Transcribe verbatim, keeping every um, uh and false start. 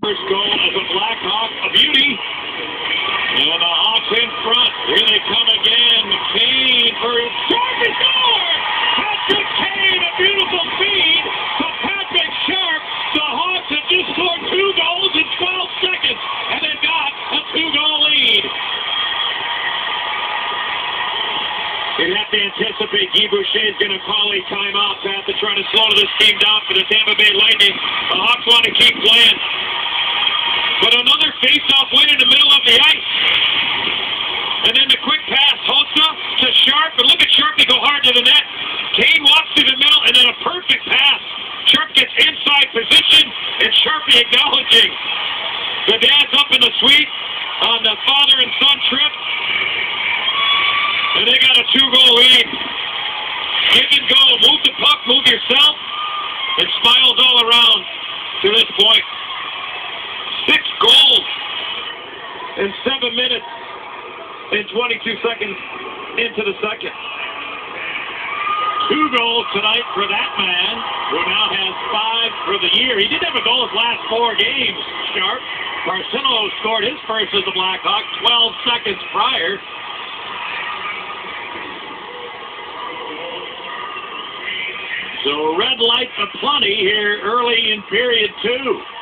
First goal of the Blackhawk, a beauty. And the Hawks in front. Here they come again. Kane for Sharp is score! Patrick Kane, a beautiful feed to Patrick Sharp. The Hawks have just scored two goals in twelve seconds, and they've got a two-goal lead. You'd have to anticipate Guy Boucher is going to call a timeout after trying to slow this team down for the Tampa Bay Lightning. The Hawks want to keep playing. But another face-off win in the middle of the ice. And then the quick pass, Hossa to Sharp. And look at Sharp, they go hard to the net. Kane walks through the middle, and then a perfect pass. Sharp gets inside position, and Sharpie acknowledging. The dad's up in the suite on the father and son trip. And they got a two-goal lead. Give and go. Move the puck, move yourself. And smiles all around to this point. Six goals in seven minutes and twenty-two seconds into the second. Two goals tonight for that man, who now has five for the year. He did have a goal his last four games, Sharp. Marcelo scored his first as a Blackhawk twelve seconds prior. So red lights aplenty here early in period two.